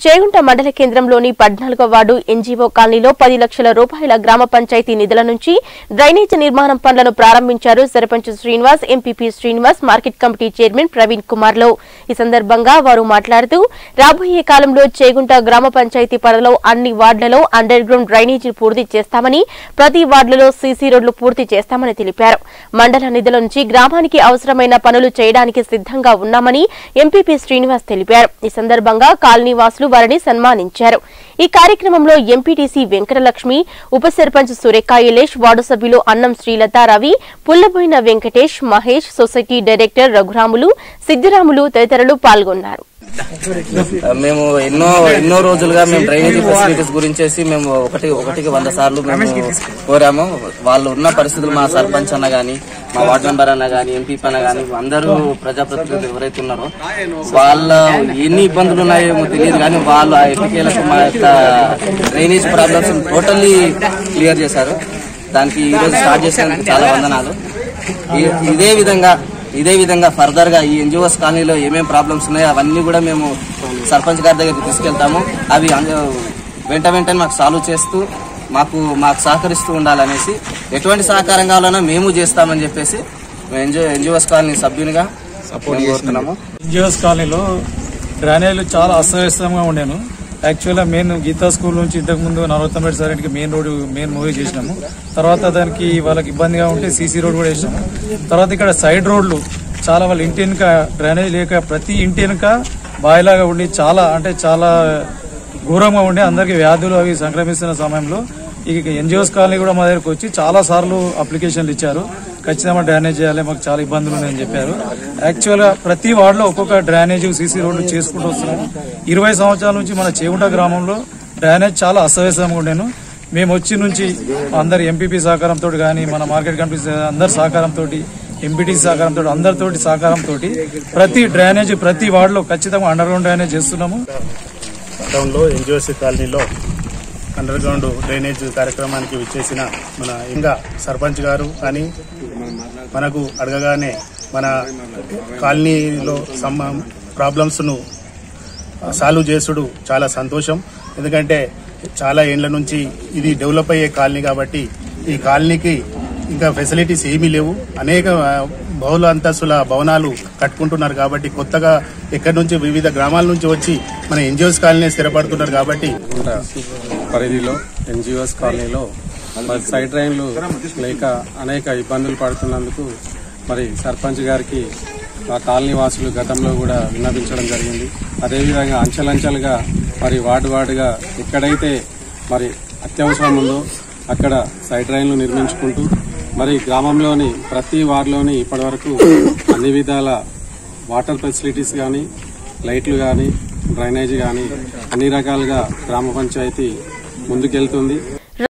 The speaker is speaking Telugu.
చేగుంట మండల కేంద్రంలోని 14వ వార్డు ఎన్జీఓ కాలనీలో 10 లక్షల రూపాయల గ్రామ పంచాయతీ నిధుల నుంచి డ్రైనేజ్ నిర్మాణం పనులను ప్రారంభించారు sarpanch Srinivas, MPP Srinivas, market committee chairman Praveen Kumar లో. ఈ సందర్భంగా వారు మాట్లాడుతూ రాబోయే కాలంలో చేగుంట గ్రామ పంచాయతీ పరిధిలో అన్ని వార్డులలో అండర్ గ్రౌండ్ డ్రైనేజీ పూర్తి చేస్తామని, ప్రతి వార్డులలో సీసీ రోడ్లు పూర్తి చేస్తామని తెలిపారు. మండల నిధుల నుంచి గ్రామానికి అవసరమైన పనులు చేయడానికి సిద్ధంగా ఉన్నామని ఎంపీపీ శ్రీనివాస్ తెలిపారు. ఈ సందర్భంగా కాలనీ వాసులు వారిని సన్మానించారు. ఈ కార్యక్రమంలో ఎంపీటీసీ వెంకటలక్ష్మి, ఉప సర్పంచ్ సురేఖాయలేష్, వార్డు సభ్యులు అన్నం శ్రీలత, రవి, పుల్లబోయిన వెంకటేష్, మహేష్, సొసైటీ డైరెక్టర్ రఘురాములు, సిద్దిరాములు తదితరులు పాల్గొన్నారు. మేము ఎన్నో రోజులుగా మేము డ్రైనేజీ ఫెసిలిటీస్ గురించి మేము ఒకటికి 100 సార్లు మేము కోరాము. వాళ్ళు ఉన్న పరిస్థితులు మా సర్పంచ్ అన్న గానీ, మా వార్డు మెంబర్ అన్న గానీ, ఎంపీపీ అన్న గానీ, అందరూ ప్రజాప్రతినిధులు ఎవరైతే ఉన్నారో వాళ్ళ ఎన్ని ఇబ్బందులు ఉన్నాయో తెలియదు కానీ వాళ్ళు ఆ ఎపికేలకు మా యొక్క డ్రైనేజ్ ప్రాబ్లమ్స్ టోటల్లీ క్లియర్ చేశారు. దానికి ఈ రోజు స్టార్ట్ చేసినందుకు చాలా వందనాలు. ఇదే విధంగా ఫర్దర్ గా ఈ ఎన్జిఓస్ కాలనీలో ఏమేమి ప్రాబ్లమ్స్ ఉన్నాయో అవన్నీ కూడా మేము సర్పంచ్ గారి దగ్గరికి తీసుకెళ్తాము. అవి వెంటనే మాకు సాల్వ్ చేస్తూ మాకు సహకరిస్తూ ఉండాలనేసి, ఎటువంటి సహకారం కావాలన్నా మేము చేస్తామని చెప్పేసి ఎన్జిఓస్ కాలనీ సభ్యునిగా కోరుతున్నాము. ఎన్జిఓస్ కాలనీలో డ్రైనేజీలు చాలా అస్తవ్యస్తంగా ఉండేను. యాక్చువల్గా మెయిన్ గీతా స్కూల్ నుంచి ఇంతకుముందు 49 సైడ్కి మెయిన్ మూవీ చేసినాము. తర్వాత దానికి వాళ్ళకి ఇబ్బందిగా ఉంటే సీసీ రోడ్ కూడా వేసినాము. తర్వాత ఇక్కడ సైడ్ రోడ్లు చాలా వాళ్ళ ఇంటి వెనుక డ్రైనేజ్ లేక ప్రతి ఇంటి వెనుక బాయిలాగా ఉండి చాలా ఘోరంగా ఉండి అందరికి వ్యాధులు అవి సంక్రమిస్తున్న సమయంలో ఈ ఎన్జిఓస్ కాలనీ కూడా మా దగ్గరకు వచ్చి చాలా సార్లు అప్లికేషన్లు ఇచ్చారు. ఖచ్చితంగా డ్రైనేజ్ చేయాలి, మాకు చాలా ఇబ్బందులు ఉన్నాయని చెప్పారు. యాక్చువల్గా ప్రతి వార్డులో ఒక్కొక్క డ్రైనేజ్ సీసీ రోడ్లు చేసుకుంటూ వస్తున్నాము. 20 సంవత్సరాల నుంచి మన చేగుంట గ్రామంలో డ్రైనేజ్ చాలా అస్తవ్యస్తంగా ఉండేను. మేము వచ్చి నుంచి అందరి ఎంపీపీ సహకారంతో కానీ, మన మార్కెట్ కమిటీ అందరి సహకారంతో, ఎంపీటీ సహకారంతో, అందరితోటి సహకారంతో ప్రతి డ్రైనేజ్ ప్రతి వార్డులో ఖచ్చితంగా అండర్ గ్రౌండ్ డ్రైనేజ్ చేస్తున్నాము. గతంలో ఎన్జిఓసి కాలనీలో అండర్ గ్రౌండ్ డ్రైనేజ్ కార్యక్రమానికి విచ్చేసిన మన ఇంకా సర్పంచ్ గారు కానీ మనకు అడగగానే మన కాలనీలో ప్రాబ్లమ్స్ ను సాల్వ్ చేసుడు చాలా సంతోషం. ఎందుకంటే చాలా ఏండ్ల నుంచి ఇది డెవలప్ అయ్యే కాలనీ కాబట్టి ఈ కాలనీకి ఇంకా ఫెసిలిటీస్ ఏమీ లేవు. అనేక బహుళ అంతస్తుల భవనాలు కట్టుకుంటున్నారు కాబట్టి కొత్తగా ఎక్కడి నుంచి వివిధ గ్రామాల నుంచి వచ్చి మన ఎన్జిఓస్ కాలనీ స్థిరపడుతున్నారు కాబట్టి పరిధిలో ఎన్జిఓస్ కాలనీలో మరి సైడ్ డ్రైన్లు లేక అనేక ఇబ్బందులు పడుతున్నందుకు మరి సర్పంచ్ గారికి ఆ కాలనీ వాసులు గతంలో కూడా విన్నవించడం జరిగింది. అదేవిధంగా అంచెలంచెలుగా మరి వార్డుగా ఎక్కడైతే మరి అత్యవసరం ఉందో అక్కడ సైడ్ డ్రైన్లు నిర్మించుకుంటూ మరి గ్రామంలోని ప్రతి వార్డులోని ఇప్పటివరకు అన్ని విధాల వాటర్ ఫెసిలిటీస్ కానీ, లైట్లు కానీ, డ్రైనేజీ కానీ అన్ని రకాలుగా గ్రామ పంచాయతీ ముందుకెళ్తుంది.